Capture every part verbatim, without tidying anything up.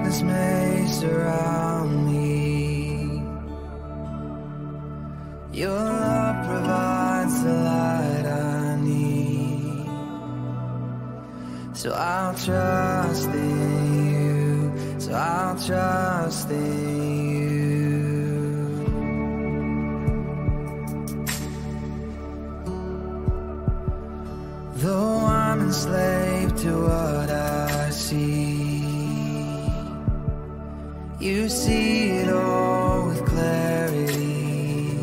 darkness may surround me, your love provides the light I need. So I'll trust in you, so I'll trust in you. Though I'm enslaved to what I see, you see it all with clarity.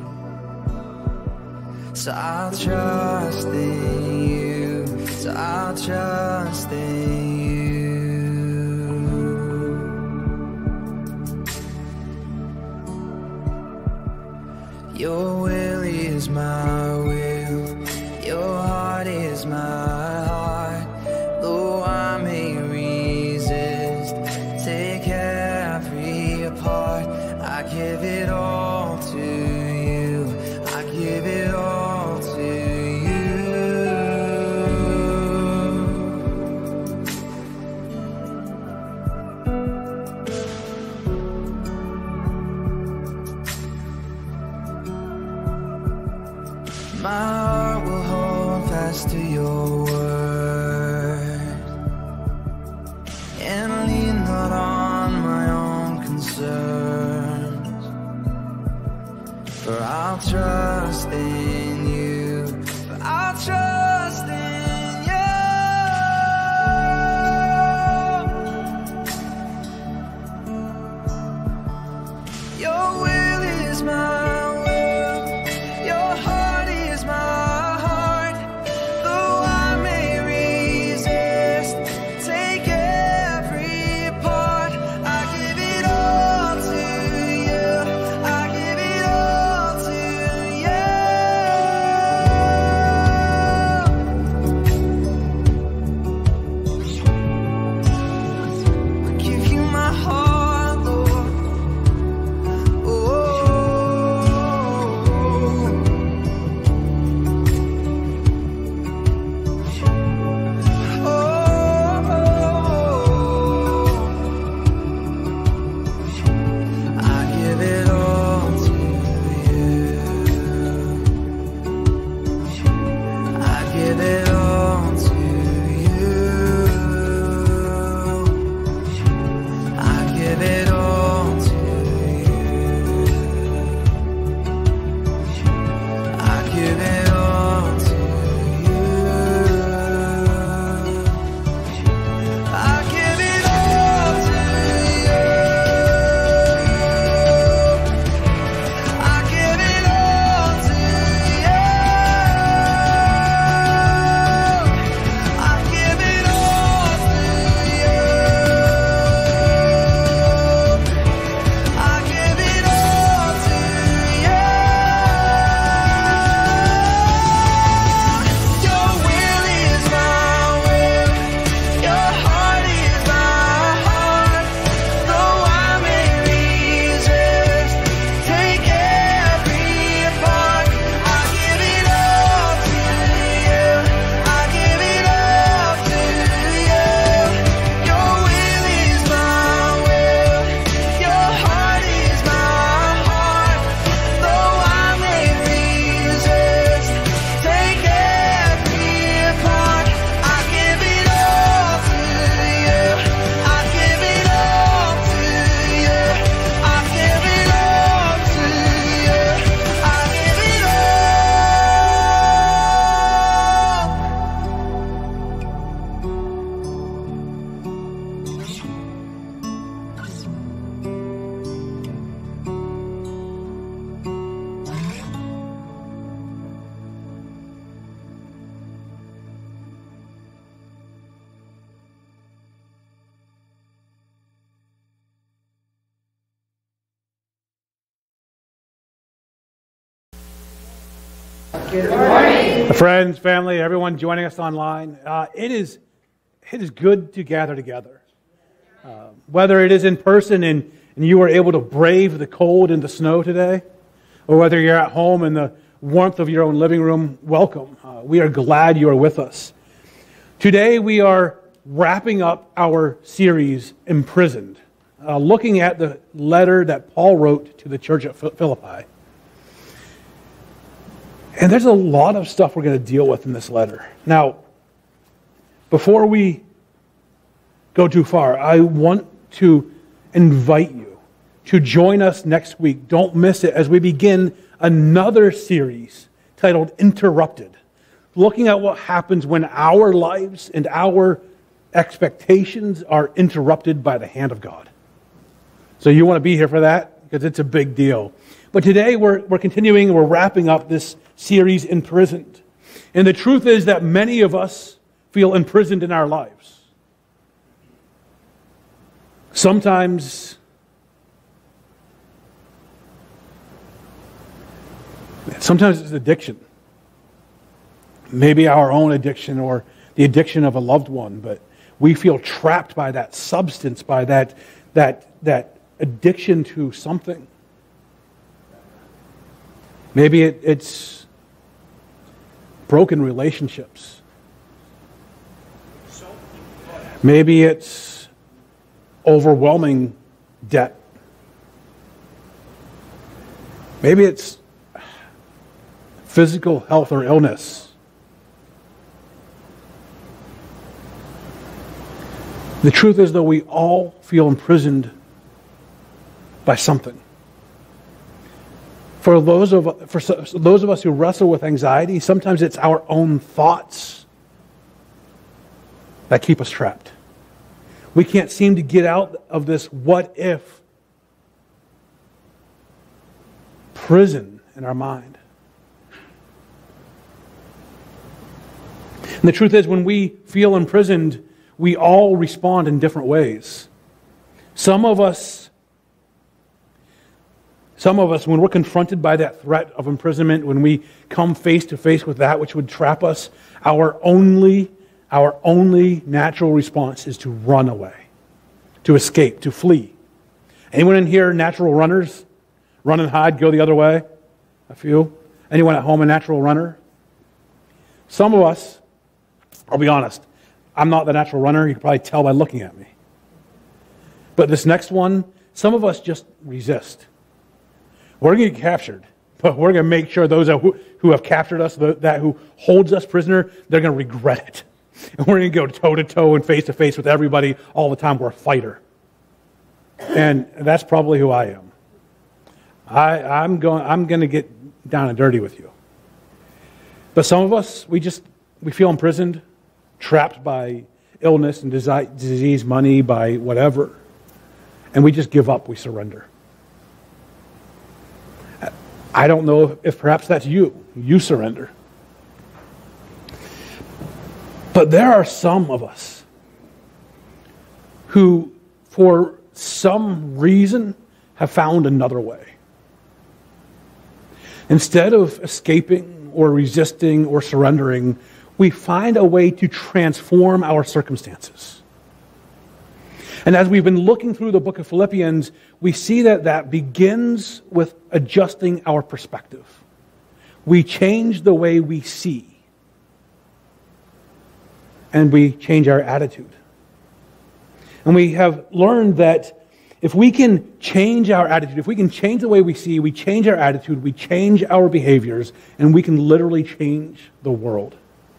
So I'll trust in you, so I'll trust in you. Your will is my will, your heart is my heart. Though I may resist, take every part, I give it all to you, I give it all to you. My heart will hold fast to your word and lean not on my own concerns, for I'll trust in you, for I'll trust in you. Your will is my Good morning. Friends, family, everyone joining us online. Uh, it is it is good to gather together. Uh, whether it is in person and, and you were able to brave the cold and the snow today, or whether you're at home in the warmth of your own living room, welcome. Uh, we are glad you are with us. Today we are wrapping up our series, Imprisoned, uh, looking at the letter that Paul wrote to the church at Philippi. And there's a lot of stuff we're going to deal with in this letter. Now, before we go too far, I want to invite you to join us next week. Don't miss it as we begin another series titled Interrupted, looking at what happens when our lives and our expectations are interrupted by the hand of God. So you want to be here for that? Because it's a big deal. But today we're, we're continuing, we're wrapping up this series, Imprisoned. And the truth is that many of us feel imprisoned in our lives. Sometimes sometimes it's addiction. Maybe our own addiction or the addiction of a loved one, but we feel trapped by that substance, by that that that addiction to something. Maybe it, it's broken relationships. Maybe it's overwhelming debt. Maybe it's physical health or illness. The truth is, though, we all feel imprisoned by something. For those of for those of us who wrestle with anxiety, sometimes it's our own thoughts that keep us trapped. We can't seem to get out of this what if prison in our mind. And the truth is, when we feel imprisoned, we all respond in different ways. Some of us, some of us, when we're confronted by that threat of imprisonment, when we come face to face with that which would trap us, our only, our only natural response is to run away, to escape, to flee. Anyone in here natural runners? Run and hide, go the other way? A few? Anyone at home a natural runner? Some of us, I'll be honest, I'm not the natural runner. You can probably tell by looking at me. But this next one, some of us just resist. We're going to get captured, but we're going to make sure those who, who have captured us, that who holds us prisoner, they're going to regret it. And we're going to go toe-to-toe and face-to-face with everybody all the time. We're a fighter. And that's probably who I am. I, I'm going, I'm going to get down and dirty with you. But some of us, we just, we feel imprisoned, trapped by illness and disease, money, by whatever. And we just give up, we surrender. I don't know if perhaps that's you. You surrender. But there are some of us who, for some reason, have found another way. Instead of escaping or resisting or surrendering, we find a way to transform our circumstances. And as we've been looking through the book of Philippians, we see that that begins with adjusting our perspective. We change the way we see. And we change our attitude. And we have learned that if we can change our attitude, if we can change the way we see, we change our attitude, we change our behaviors, and we can literally change the world.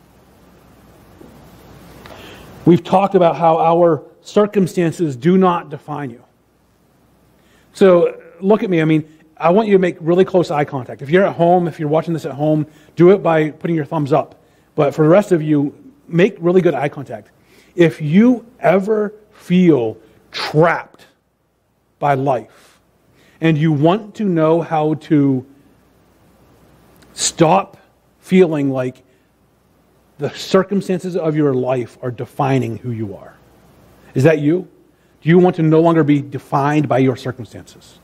We've talked about how our circumstances do not define you. So look at me. I mean, I want you to make really close eye contact. If you're at home, if you're watching this at home, do it by putting your thumbs up. But for the rest of you, make really good eye contact. If you ever feel trapped by life and you want to know how to stop feeling like the circumstances of your life are defining who you are. Is that you? Do you want to no longer be defined by your circumstances?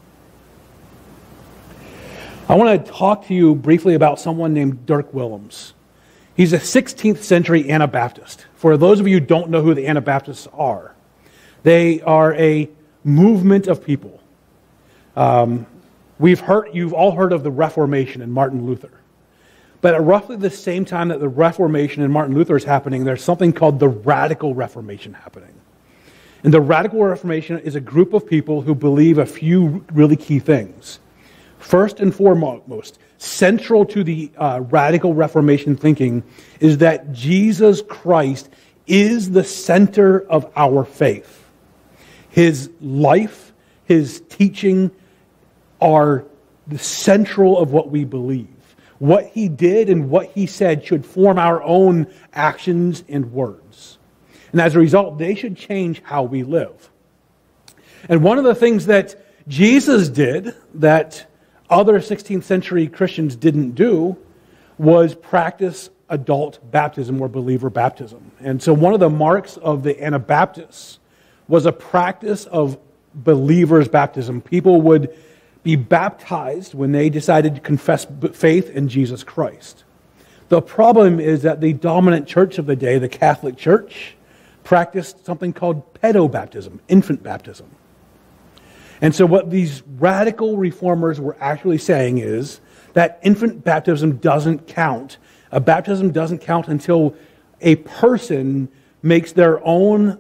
I want to talk to you briefly about someone named Dirk Willems. He's a sixteenth century Anabaptist. For those of you who don't know who the Anabaptists are, they are a movement of people. Um, we've heard, you've all heard of the Reformation and Martin Luther. But at roughly the same time that the Reformation and Martin Luther is happening, there's something called the Radical Reformation happening. And the Radical Reformation is a group of people who believe a few really key things. First and foremost, central to the uh, Radical Reformation thinking is that Jesus Christ is the center of our faith. His life, His teaching are the central of what we believe. What He did and what He said should form our own actions and words. And as a result, they should change how we live. And one of the things that Jesus did that other sixteenth century Christians didn't do was practice adult baptism or believer baptism. And so one of the marks of the Anabaptists was a practice of believers baptism. People would be baptized when they decided to confess faith in Jesus Christ. The problem is that the dominant church of the day, the Catholic Church, practiced something called pedobaptism, infant baptism. And so what these radical reformers were actually saying is that infant baptism doesn't count. A baptism doesn't count until a person makes their own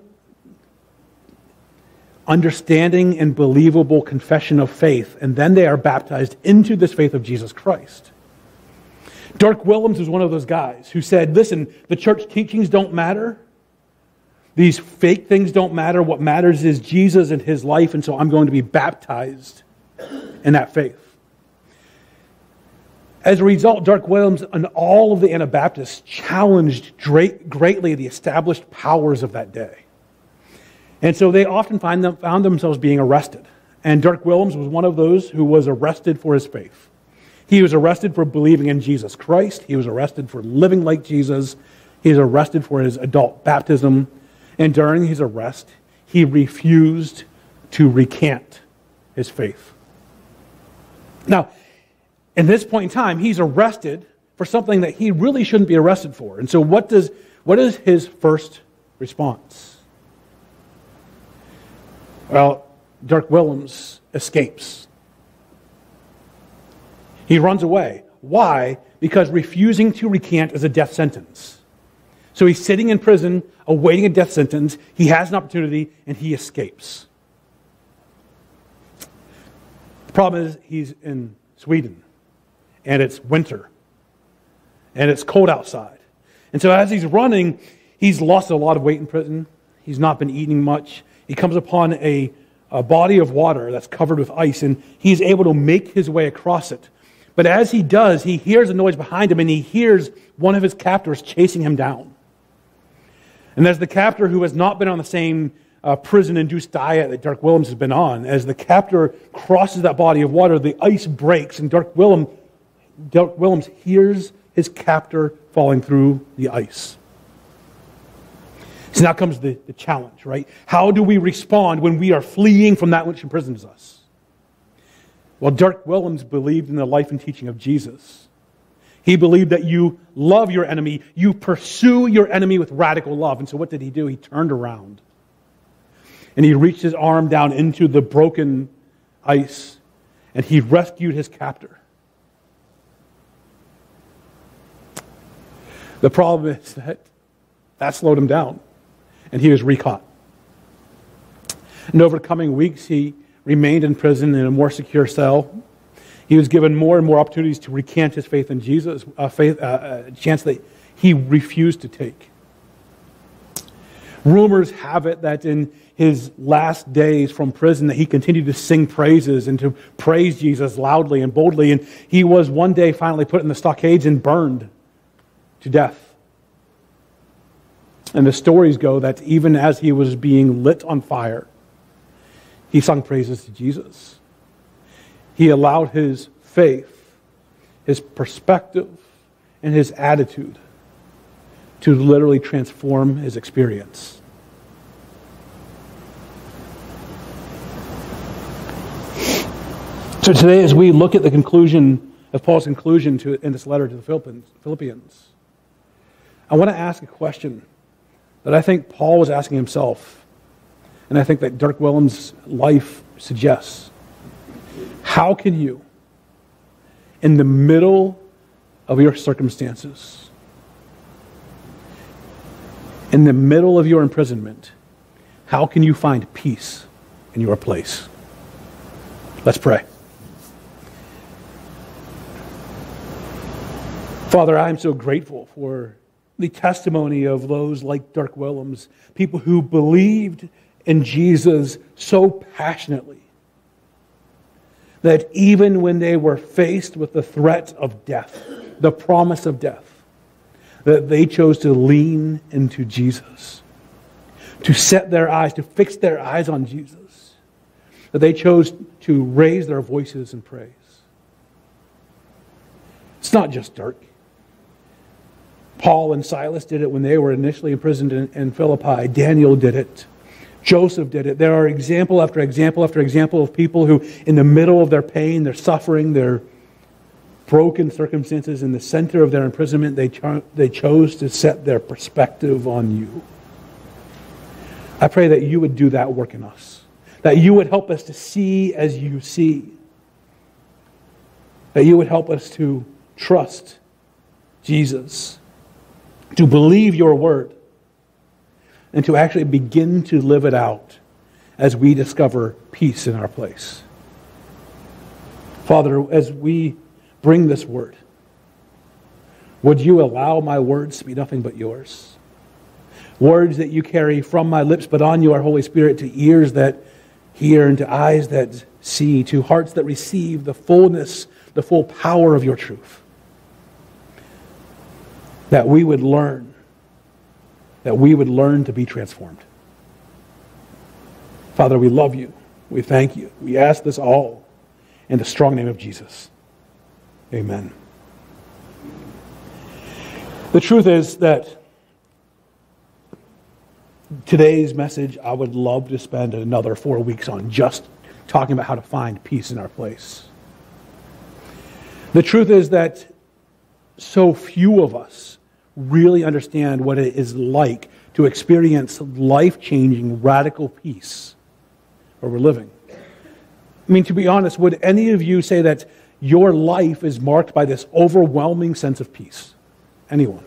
understanding and believable confession of faith, and then they are baptized into this faith of Jesus Christ. Dirk Willems was one of those guys who said, listen, the church teachings don't matter. These fake things don't matter. What matters is Jesus and His life, and so I'm going to be baptized in that faith. As a result, Dirk Willems and all of the Anabaptists challenged greatly the established powers of that day. And so they often find them, found themselves being arrested. And Dirk Willems was one of those who was arrested for his faith. He was arrested for believing in Jesus Christ. He was arrested for living like Jesus. He was arrested for his adult baptism. And during his arrest, he refused to recant his faith. Now, in this point in time, he's arrested for something that he really shouldn't be arrested for. And so what does what is his first response? Well, Dirk Willems escapes. He runs away. Why? Because refusing to recant is a death sentence. So he's sitting in prison, awaiting a death sentence. He has an opportunity, and he escapes. The problem is he's in Sweden, and it's winter, and it's cold outside. And so as he's running, he's lost a lot of weight in prison. He's not been eating much. He comes upon a, a body of water that's covered with ice, and he's able to make his way across it. But as he does, he hears a noise behind him, and he hears one of his captors chasing him down. And as the captor, who has not been on the same uh, prison-induced diet that Dirk Willems has been on, as the captor crosses that body of water, the ice breaks, and Dirk Willems, Dirk Willems hears his captor falling through the ice. So now comes the, the challenge, right? How do we respond when we are fleeing from that which imprisons us? Well, Dirk Willems believed in the life and teaching of Jesus. He believed that you love your enemy, you pursue your enemy with radical love. And so what did he do? He turned around. And he reached his arm down into the broken ice, and he rescued his captor. The problem is that that slowed him down, and he was recaught. And over the coming weeks, he remained in prison in a more secure cell. He was given more and more opportunities to recant his faith in Jesus, a faith, uh, a chance that he refused to take. Rumors have it that in his last days from prison that he continued to sing praises and to praise Jesus loudly and boldly, and he was one day finally put in the stockades and burned to death. And the stories go that even as he was being lit on fire, he sung praises to Jesus. He allowed his faith, his perspective, and his attitude to literally transform his experience. So today, as we look at the conclusion of Paul's conclusion to, in this letter to the Philippians, I want to ask a question that I think Paul was asking himself, and I think that Dirk Willems' life suggests. How can you, in the middle of your circumstances, in the middle of your imprisonment, how can you find peace in your place? Let's pray. Father, I am so grateful for the testimony of those like Dirk Willems, people who believed in Jesus so passionately that even when they were faced with the threat of death, the promise of death, that they chose to lean into Jesus, to set their eyes, to fix their eyes on Jesus, that they chose to raise their voices in praise. It's not just Dirk. Paul and Silas did it when they were initially imprisoned in, in Philippi. Daniel did it. Joseph did it. There are example after example after example of people who, in the middle of their pain, their suffering, their broken circumstances, in the center of their imprisonment, they, cho- they chose to set their perspective on you. I pray that you would do that work in us. That you would help us to see as you see. That you would help us to trust Jesus, to believe your word, and to actually begin to live it out as we discover peace in our place. Father, as we bring this word, would you allow my words to be nothing but yours? Words that you carry from my lips, but on you, our Holy Spirit, to ears that hear and to eyes that see, to hearts that receive the fullness, the full power of your truth. That we would learn, that we would learn to be transformed. Father, we love you. We thank you. We ask this all in the strong name of Jesus. Amen. The truth is that today's message, I would love to spend another four weeks on just talking about how to find peace in our place. The truth is that so few of us really understand what it is like to experience life-changing, radical peace where we're living. I mean, to be honest, would any of you say that your life is marked by this overwhelming sense of peace? Anyone?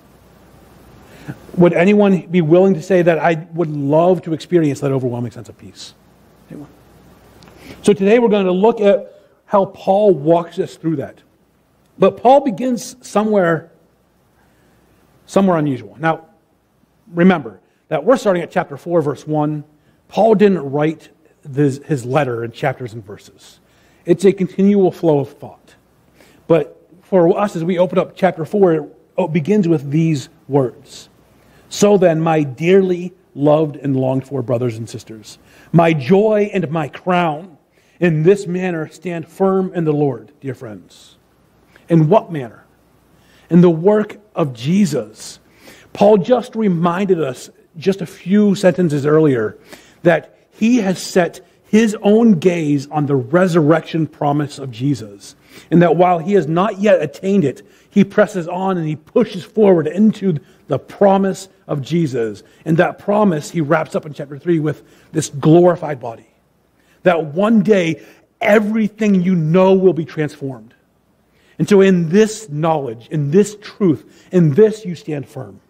Would anyone be willing to say that I would love to experience that overwhelming sense of peace? Anyone? So today we're going to look at how Paul walks us through that. But Paul begins somewhere Somewhere unusual. Now, remember that we're starting at chapter four, verse one. Paul didn't write this, his letter in chapters and verses. It's a continual flow of thought. But for us, as we open up chapter four, it begins with these words. So then, my dearly loved and longed for brothers and sisters, my joy and my crown, in this manner stand firm in the Lord, dear friends. In what manner? In the work of Jesus. Paul just reminded us just a few sentences earlier that he has set his own gaze on the resurrection promise of Jesus. And that while he has not yet attained it, he presses on and he pushes forward into the promise of Jesus. And that promise he wraps up in chapter three with this glorified body. That one day, everything you know will be transformed. And so in this knowledge, in this truth, in this you stand firm.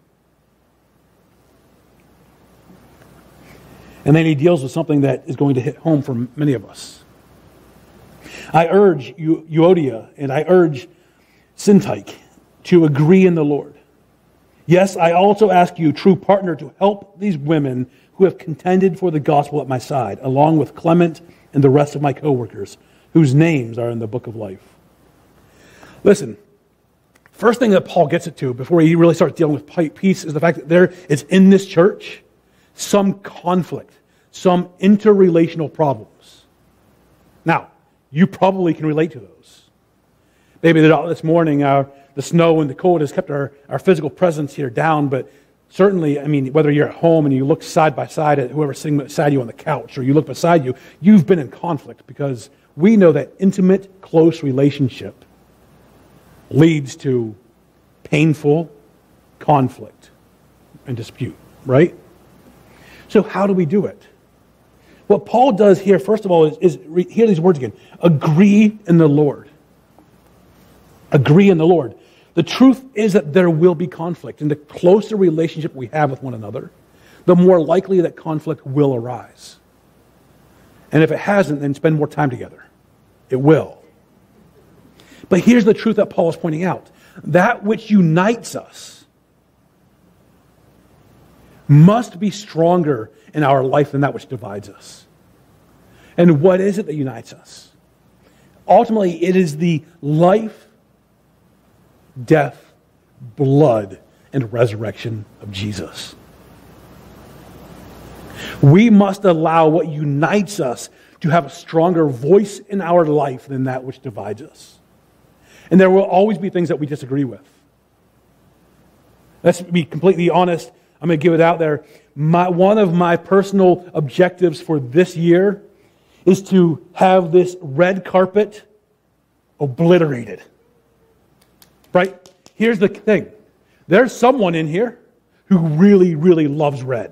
And then he deals with something that is going to hit home for many of us. I urge Euodia and I urge Syntyche to agree in the Lord. Yes, I also ask you, true partner, to help these women who have contended for the gospel at my side, along with Clement and the rest of my co-workers, whose names are in the book of life. Listen, first thing that Paul gets it to before he really starts dealing with peace is the fact that there is in this church some conflict, some interrelational problems. Now, you probably can relate to those. Maybe this morning uh, the snow and the cold has kept our, our physical presence here down, but certainly, I mean, whether you're at home and you look side by side at whoever's sitting beside you on the couch, or you look beside you, you've been in conflict because we know that intimate, close relationship leads to painful conflict and dispute, right? So how do we do it? What Paul does here, first of all, is, is re, hear these words again. Agree in the Lord. Agree in the Lord. The truth is that there will be conflict, and the closer relationship we have with one another, the more likely that conflict will arise. And if it hasn't, then spend more time together. It will. But here's the truth that Paul is pointing out. That which unites us must be stronger in our life than that which divides us. And what is it that unites us? Ultimately, it is the life, death, blood, and resurrection of Jesus. We must allow what unites us to have a stronger voice in our life than that which divides us. And there will always be things that we disagree with. Let's be completely honest. I'm going to give it out there. My, one of my personal objectives for this year is to have this red carpet obliterated. Right? Here's the thing. There's someone in here who really, really loves red.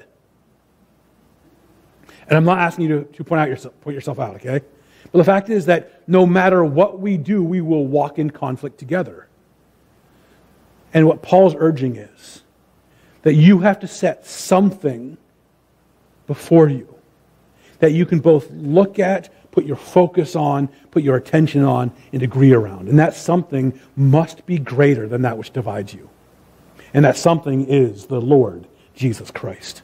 And I'm not asking you to, to point out yourself, point yourself out, okay? But the fact is that no matter what we do, we will walk in conflict together. And what Paul's urging is that you have to set something before you that you can both look at, put your focus on, put your attention on, and agree around. And that something must be greater than that which divides you. And that something is the Lord Jesus Christ.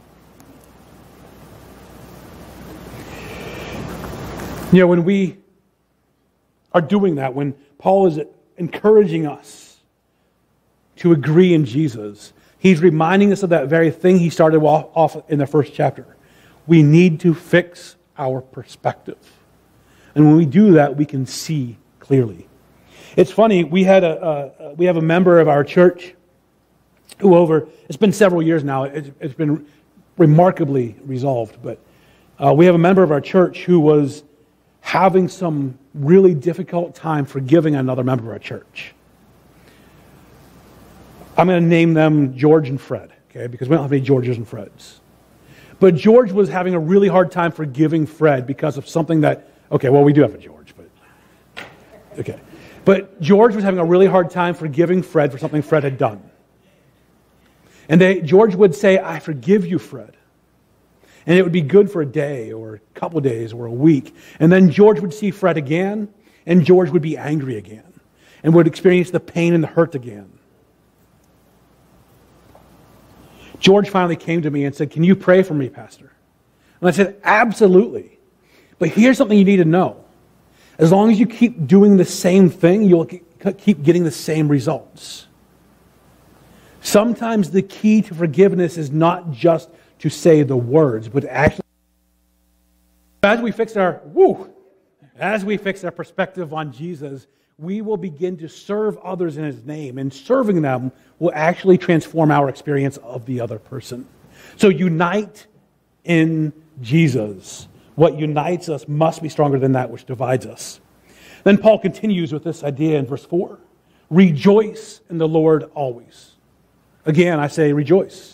You know, when we are doing that, when Paul is encouraging us to agree in Jesus, he's reminding us of that very thing he started off in the first chapter. We need to fix our perspective. And when we do that, we can see clearly. It's funny, we had a, a we have a member of our church who over, it's been several years now, it's, it's been remarkably resolved, but uh, we have a member of our church who was having some really difficult time forgiving another member of our church. I'm going to name them George and Fred, okay, because we don't have any Georges and Freds. But George was having a really hard time forgiving Fred because of something that, okay, well, we do have a George, but, okay. But George was having a really hard time forgiving Fred for something Fred had done. And they, George would say, I forgive you, Fred. And it would be good for a day or a couple of days or a week. And then George would see Fred again, and George would be angry again and would experience the pain and the hurt again. George finally came to me and said, can you pray for me, Pastor? And I said, absolutely. But here's something you need to know. As long as you keep doing the same thing, you'll keep getting the same results. Sometimes the key to forgiveness is not just to say the words, but actually, as we fix our, woo, as we fix our perspective on Jesus, we will begin to serve others in His name, and serving them will actually transform our experience of the other person. So unite in Jesus. What unites us must be stronger than that which divides us. Then Paul continues with this idea in verse four. Rejoice in the Lord always. Again, I say rejoice.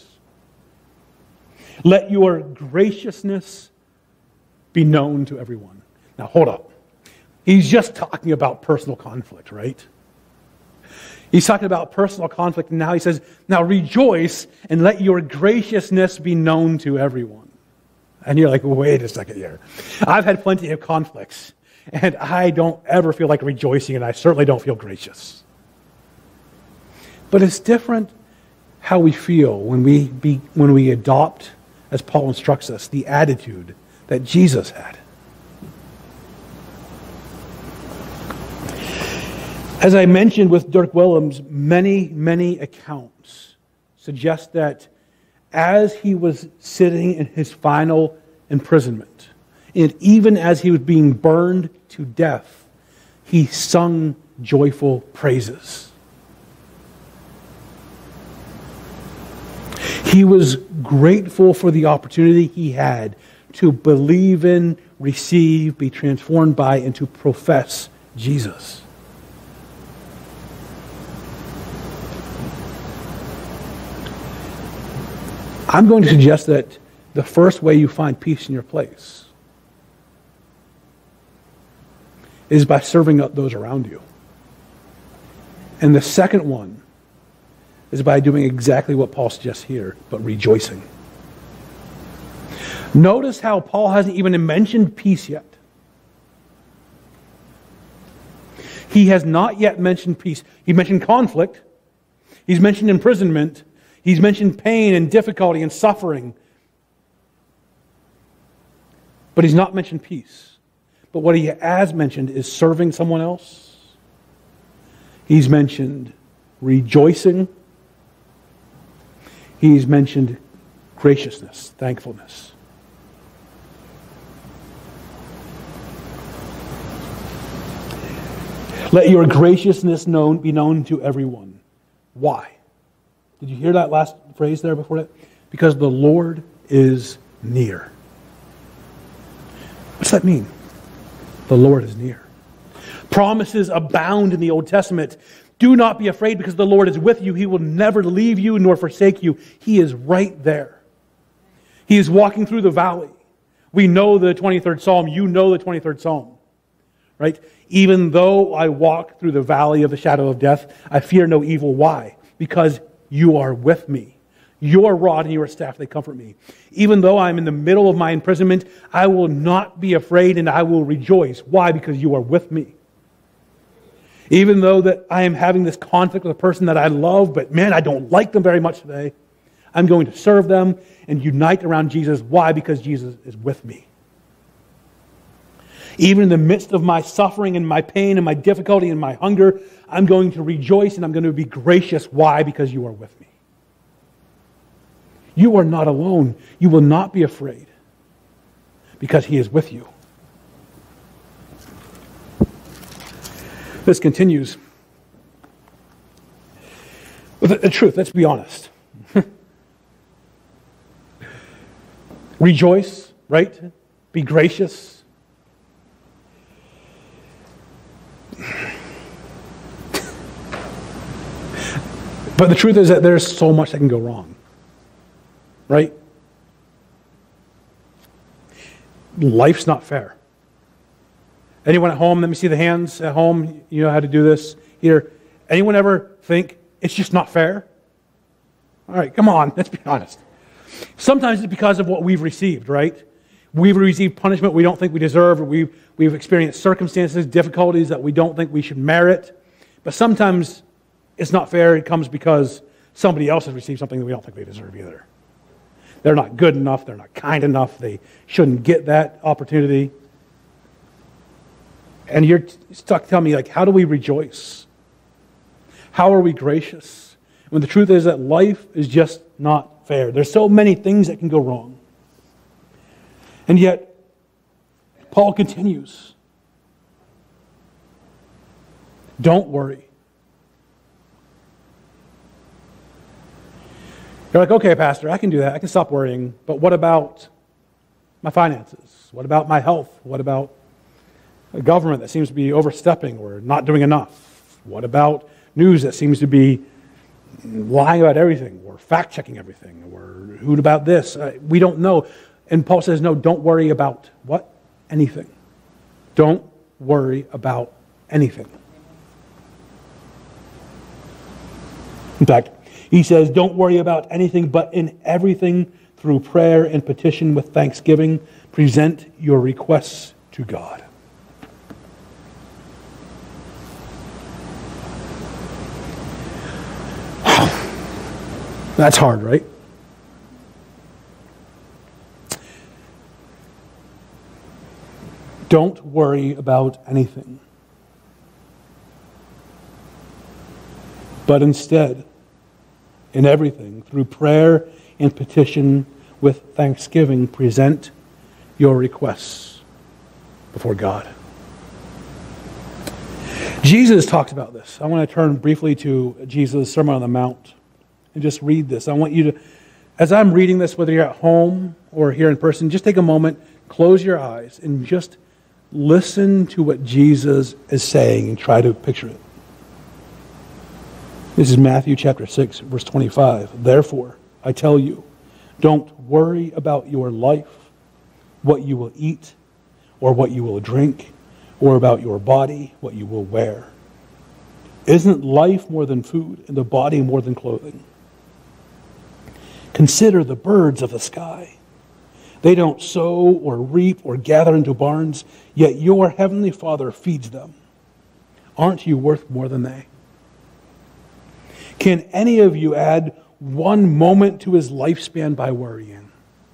Let your graciousness be known to everyone. Now, hold up. He's just talking about personal conflict, right? He's talking about personal conflict, and now he says, now rejoice and let your graciousness be known to everyone. And you're like, wait a second here. I've had plenty of conflicts, and I don't ever feel like rejoicing, and I certainly don't feel gracious. But it's different how we feel when we be, when we adopt, as Paul instructs us, the attitude that Jesus had. As I mentioned with Dirk Willems, many, many accounts suggest that as he was sitting in his final imprisonment, and even as he was being burned to death, he sung joyful praises. He was grateful for the opportunity he had to believe in, receive, be transformed by, and to profess Jesus. I'm going to suggest that the first way you find peace in your place is by serving up those around you. And the second one is by doing exactly what Paul suggests here, but rejoicing. Notice how Paul hasn't even mentioned peace yet. He has not yet mentioned peace. He mentioned conflict. He's mentioned imprisonment. He's mentioned pain and difficulty and suffering. But he's not mentioned peace. But what he has mentioned is serving someone else. He's mentioned rejoicing. He's mentioned graciousness, thankfulness. Let your graciousness known be known to everyone. Why? Did you hear that last phrase there before that? Because the Lord is near. What's that mean? The Lord is near. Promises abound in the Old Testament. Do not be afraid because the Lord is with you. He will never leave you nor forsake you. He is right there. He is walking through the valley. We know the twenty-third Psalm. You know the twenty-third Psalm. Right? Even though I walk through the valley of the shadow of death, I fear no evil. Why? Because you are with me. Your rod and your staff, they comfort me. Even though I'm in the middle of my imprisonment, I will not be afraid and I will rejoice. Why? Because you are with me. Even though that I am having this conflict with a person that I love, but man, I don't like them very much today, I'm going to serve them and unite around Jesus. Why? Because Jesus is with me. Even in the midst of my suffering and my pain and my difficulty and my hunger, I'm going to rejoice and I'm going to be gracious. Why? Because you are with me. You are not alone. You will not be afraid because He is with you. This continues. With the, the truth, let's be honest. Rejoice, right? Be gracious. But the truth is that there's so much that can go wrong. Right? Life's not fair. Anyone at home, let me see the hands at home, you know how to do this here. Anyone ever think it's just not fair? All right, come on, let's be honest. Sometimes it's because of what we've received, right? We've received punishment we don't think we deserve, or we've, we've experienced circumstances, difficulties that we don't think we should merit. But sometimes it's not fair. It comes because somebody else has received something that we don't think they deserve either. They're not good enough. They're not kind enough. They shouldn't get that opportunity. And you're stuck telling me, like, how do we rejoice? How are we gracious? When the truth is that life is just not fair. There's so many things that can go wrong. And yet, Paul continues. Don't worry. You're like, okay, Pastor, I can do that. I can stop worrying. But what about my finances? What about my health? What about a government that seems to be overstepping or not doing enough? What about news that seems to be lying about everything or fact-checking everything? Or who about this? Uh, we don't know. And Paul says, no, don't worry about what? Anything. Don't worry about anything. In fact, he says, don't worry about anything, but in everything, through prayer and petition with thanksgiving, present your requests to God. That's hard, right? Don't worry about anything, but instead, in everything, through prayer and petition with thanksgiving, present your requests before God. Jesus talks about this. I want to turn briefly to Jesus' Sermon on the Mount and just read this. I want you to, as I'm reading this, whether you're at home or here in person, just take a moment, close your eyes, and just listen to what Jesus is saying and try to picture it. This is Matthew chapter six, verse twenty-five. Therefore, I tell you, don't worry about your life, what you will eat, or what you will drink, or about your body, what you will wear. Isn't life more than food and the body more than clothing? Consider the birds of the sky. They don't sow or reap or gather into barns, yet your heavenly Father feeds them. Aren't you worth more than they? Can any of you add one moment to his lifespan by worrying?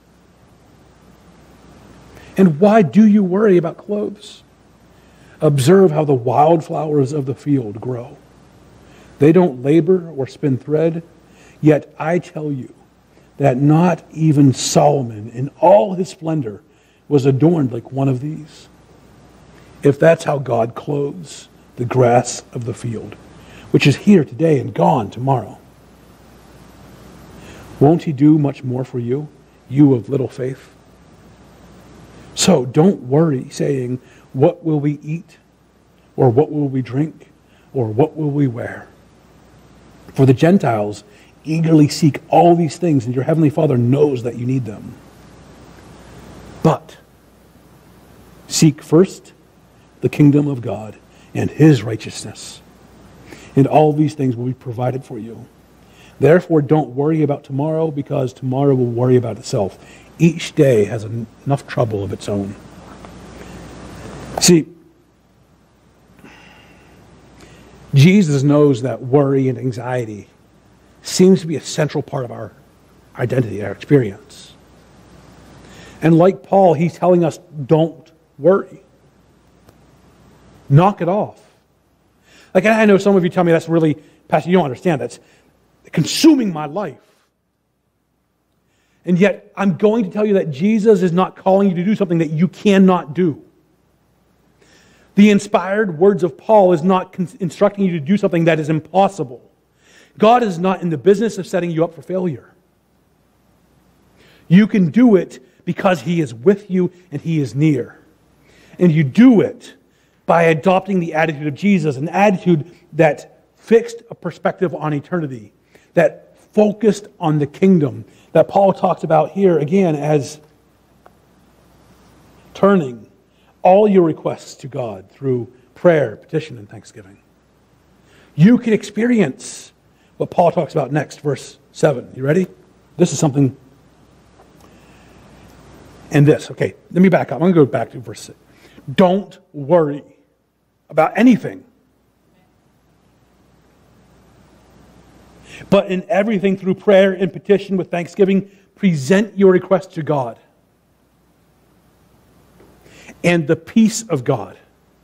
And why do you worry about clothes? Observe how the wildflowers of the field grow. They don't labor or spin thread, yet I tell you that not even Solomon in all his splendor was adorned like one of these. If that's how God clothes the grass of the field, which is here today and gone tomorrow, won't he do much more for you, you of little faith? So don't worry, saying, what will we eat? Or what will we drink? Or what will we wear? For the Gentiles eagerly seek all these things, and your heavenly Father knows that you need them. But seek first the kingdom of God and his righteousness, and all these things will be provided for you. Therefore, don't worry about tomorrow, because tomorrow will worry about itself. Each day has enough trouble of its own. See, Jesus knows that worry and anxiety seems to be a central part of our identity, our experience. And like Paul, he's telling us, don't worry. Knock it off. Like, I know some of you tell me that's really, Pastor, you don't understand. That's consuming my life. And yet, I'm going to tell you that Jesus is not calling you to do something that you cannot do. The inspired words of Paul is not instructing you to do something that is impossible. God is not in the business of setting you up for failure. You can do it because he is with you and he is near. And you do it by adopting the attitude of Jesus, an attitude that fixed a perspective on eternity, that focused on the kingdom, that Paul talks about here again as turning all your requests to God through prayer, petition, and thanksgiving. You can experience what Paul talks about next, verse seven. You ready? This is something. And this, okay, let me back up. I'm going to go back to verse six. Don't worry about anything, but in everything through prayer and petition with thanksgiving, present your request to God. And the peace of God,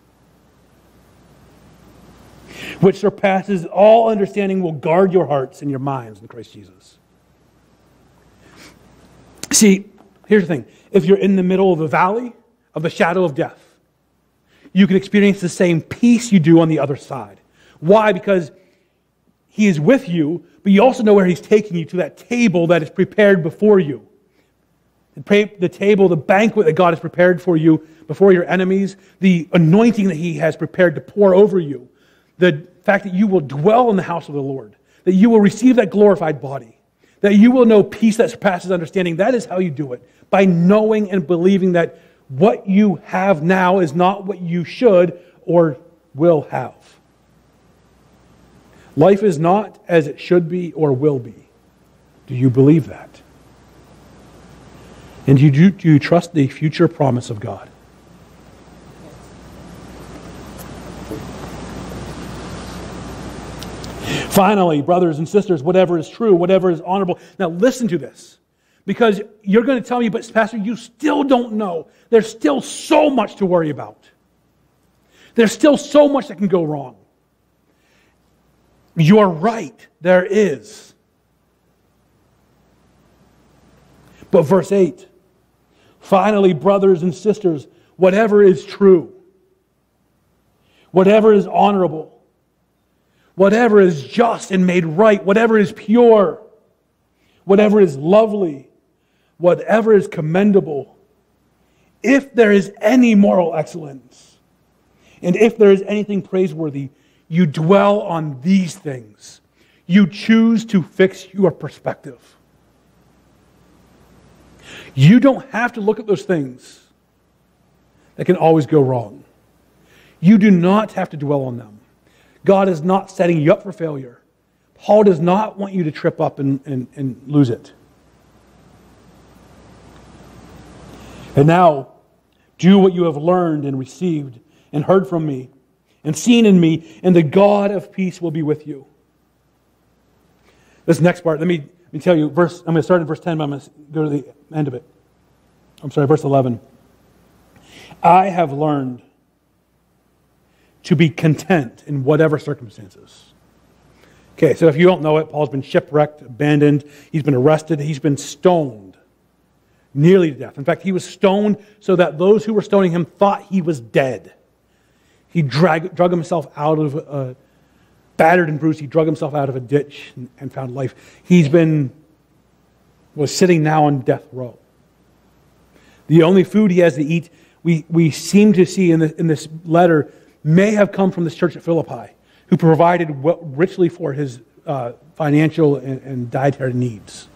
which surpasses all understanding, will guard your hearts and your minds in Christ Jesus. See, here's the thing. If you're in the middle of a valley of the shadow of death, you can experience the same peace you do on the other side. Why? Because he is with you, but you also know where he's taking you, to that table that is prepared before you. The table, the banquet that God has prepared for you before your enemies, the anointing that he has prepared to pour over you, the fact that you will dwell in the house of the Lord, that you will receive that glorified body, that you will know peace that surpasses understanding. That is how you do it, by knowing and believing that what you have now is not what you should or will have. Life is not as it should be or will be. Do you believe that? And do you, do you trust the future promise of God? Finally, brothers and sisters, whatever is true, whatever is honorable. Now listen to this, because you're going to tell me, but Pastor, you still don't know. There's still so much to worry about. There's still so much that can go wrong. You're right, there is. But verse eight, finally, brothers and sisters, whatever is true, whatever is honorable, whatever is just and made right, whatever is pure, whatever is lovely, whatever is commendable, if there is any moral excellence, and if there is anything praiseworthy, you dwell on these things. You choose to fix your perspective. You don't have to look at those things that can always go wrong. You do not have to dwell on them. God is not setting you up for failure. Paul does not want you to trip up and, and, and lose it. And now, do what you have learned and received and heard from me and seen in me, and the God of peace will be with you. This next part, let me, let me tell you, verse, I'm going to start in verse ten, but I'm going to go to the end of it. I'm sorry, verse eleven. I have learned to be content in whatever circumstances. Okay, so if you don't know it, Paul's been shipwrecked, abandoned, he's been arrested, he's been stoned nearly to death. In fact, he was stoned so that those who were stoning him thought he was dead. He drag, drug himself out of a battered and bruised. He drug himself out of a ditch and, and found life. He's been, was sitting now on death row. The only food he has to eat, we, we seem to see in, the, in this letter, may have come from this church at Philippi, who provided richly for his uh, financial and, and dietary needs.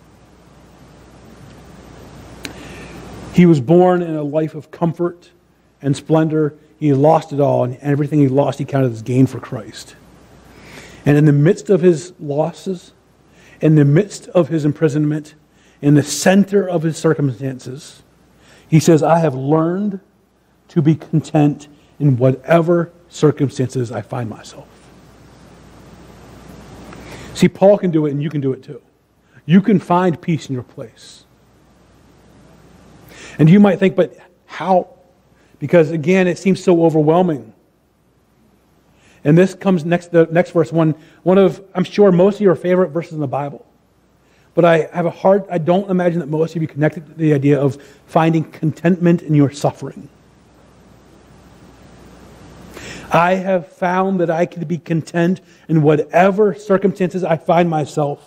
He was born in a life of comfort and splendor. He lost it all, and everything he lost he counted as gain for Christ. And in the midst of his losses, in the midst of his imprisonment, in the center of his circumstances, he says, I have learned to be content in whatever circumstances I find myself. See, Paul can do it, and you can do it too. You can find peace in your place. And you might think, but how? Because again, it seems so overwhelming. And this comes next, the next verse, one, one of, I'm sure, most of your favorite verses in the Bible. But I have a hard, I don't imagine that most of you connected to the idea of finding contentment in your suffering. I have found that I can be content in whatever circumstances I find myself.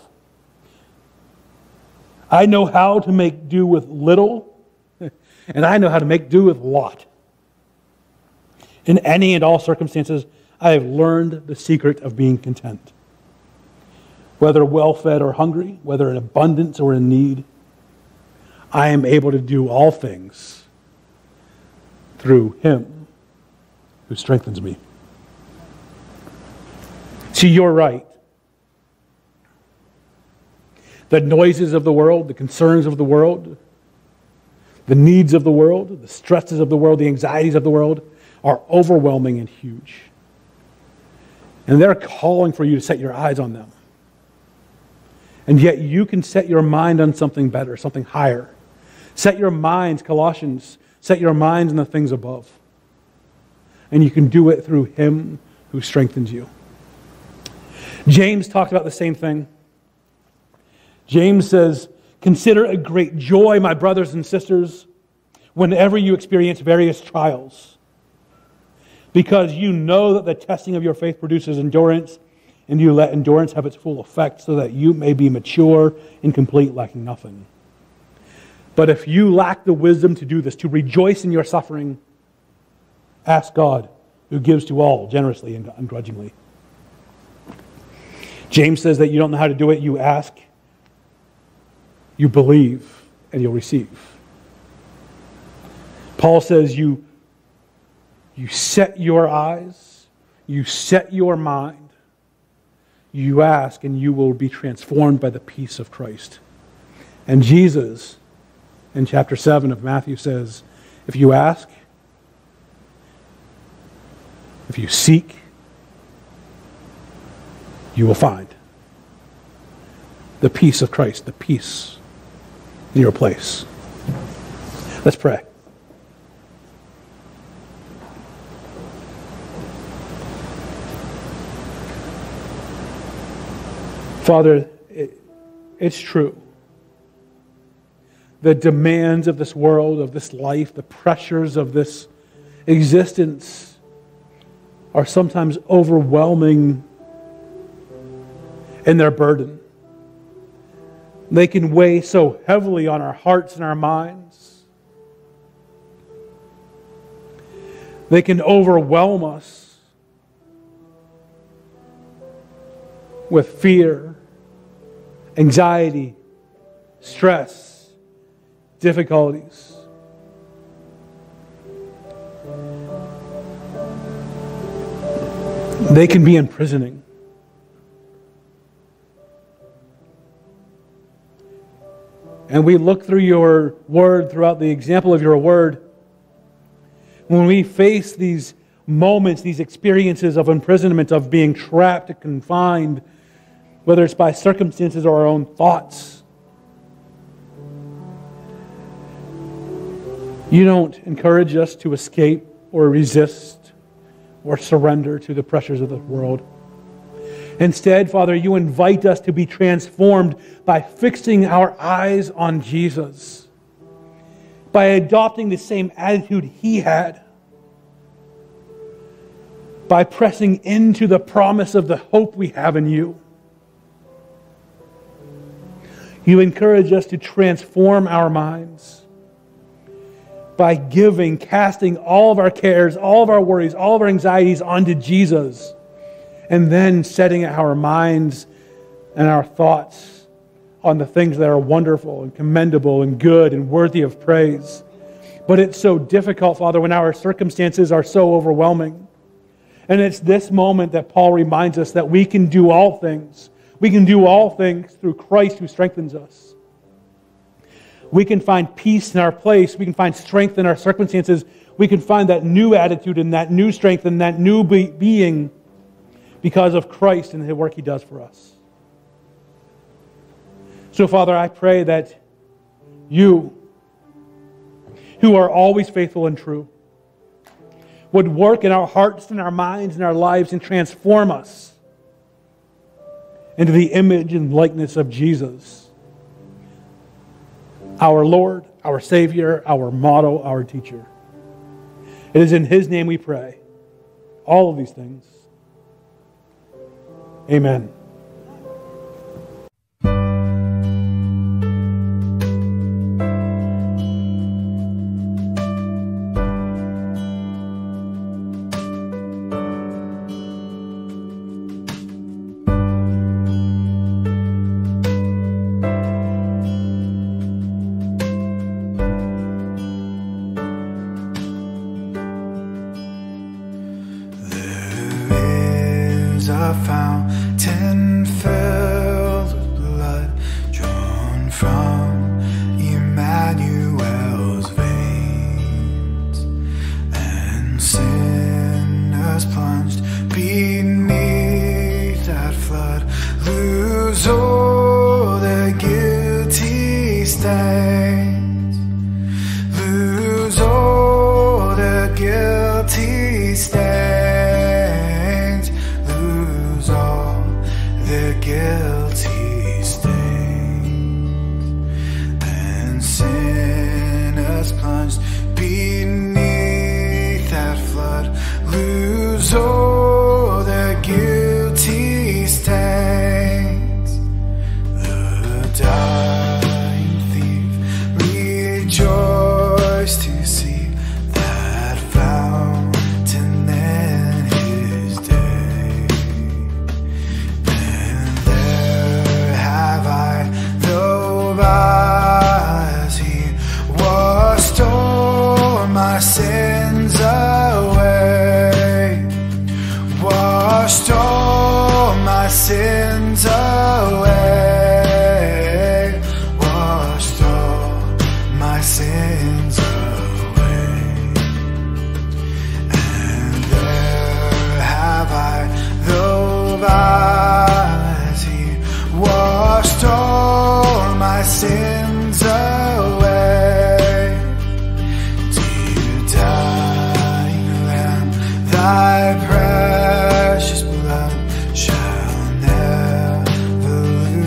I know how to make do with little, and I know how to make do with a lot. In any and all circumstances, I have learned the secret of being content. Whether well-fed or hungry, whether in abundance or in need, I am able to do all things through Him who strengthens me. See, you're right. The noises of the world, the concerns of the world, the needs of the world, the stresses of the world, the anxieties of the world are overwhelming and huge. And they're calling for you to set your eyes on them. And yet you can set your mind on something better, something higher. Set your minds, Colossians, set your minds on the things above. And you can do it through Him who strengthens you. James talked about the same thing. James says, consider it great joy, my brothers and sisters, whenever you experience various trials, because you know that the testing of your faith produces endurance, and you let endurance have its full effect, so that you may be mature and complete, lacking nothing. But if you lack the wisdom to do this, to rejoice in your suffering, ask God, who gives to all generously and ungrudgingly. James says that you don't know how to do it, you ask, you believe, and you'll receive. Paul says you, you set your eyes, you set your mind, you ask, and you will be transformed by the peace of Christ. And Jesus, in chapter seven of Matthew, says, if you ask, if you seek, you will find the peace of Christ, the peace in your place. Let's pray. Father, it, it's true. The demands of this world, of this life, the pressures of this existence are sometimes overwhelming in their burden. They can weigh so heavily on our hearts and our minds. They can overwhelm us with fear, anxiety, stress, difficulties. they can be imprisoning. And we look through your word, throughout the example of your word, when we face these moments, these experiences of imprisonment, of being trapped and confined, whether it's by circumstances or our own thoughts, you don't encourage us to escape or resist or surrender to the pressures of the world. Instead, Father, you invite us to be transformed by fixing our eyes on Jesus, by adopting the same attitude He had, by pressing into the promise of the hope we have in you. You encourage us to transform our minds by giving, casting all of our cares, all of our worries, all of our anxieties onto Jesus, and then setting our minds and our thoughts on the things that are wonderful and commendable and good and worthy of praise. But it's so difficult, Father, when our circumstances are so overwhelming. And it's this moment that Paul reminds us that we can do all things. We can do all things through Christ who strengthens us. We can find peace in our place. We can find strength in our circumstances. We can find that new attitude and that new strength and that new be- being because of Christ and the work He does for us. So, Father, I pray that you, who are always faithful and true, would work in our hearts and our minds and our lives and transform us into the image and likeness of Jesus, our Lord, our Savior, our model, our teacher. It is in His name we pray all of these things. Amen. A fountain filled with blood drawn from Emmanuel's veins, and sinners plunged beneath that flood lose all their guilty stains, lose all their guilty stains. Guilty stains, and sinners plunged beneath that flood lose all their guilty stains. The dying thief rejoiced to see that fountain in his day. My sins away, washed all my sins away, washed all my sins away. And there have I, though as He washed all my sins away. Thy precious blood shall never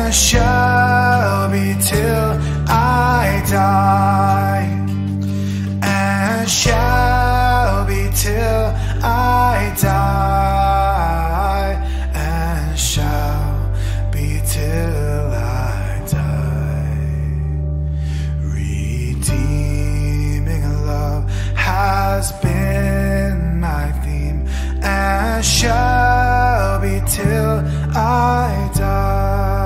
and shall be till I die, and shall be till I die, and shall be till I die. Redeeming love has been my theme, and shall be till I die.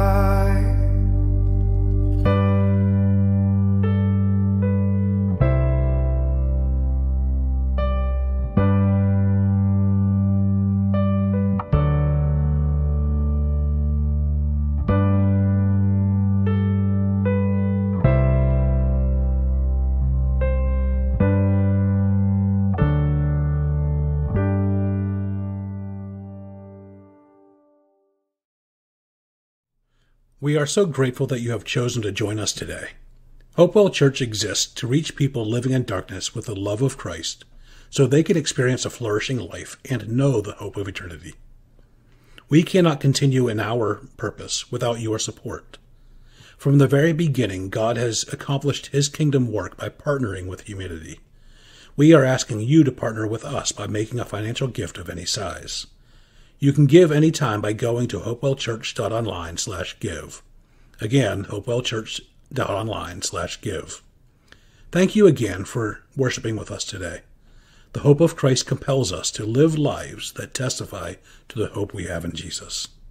We are so grateful that you have chosen to join us today. Hopewell Church exists to reach people living in darkness with the love of Christ, so they can experience a flourishing life and know the hope of eternity. We cannot continue in our purpose without your support. From the very beginning, God has accomplished his kingdom work by partnering with humanity. We are asking you to partner with us by making a financial gift of any size. You can give anytime by going to hopewellchurch.online slash give. Again, hopewellchurch.online slash give. Thank you again for worshiping with us today. The hope of Christ compels us to live lives that testify to the hope we have in Jesus.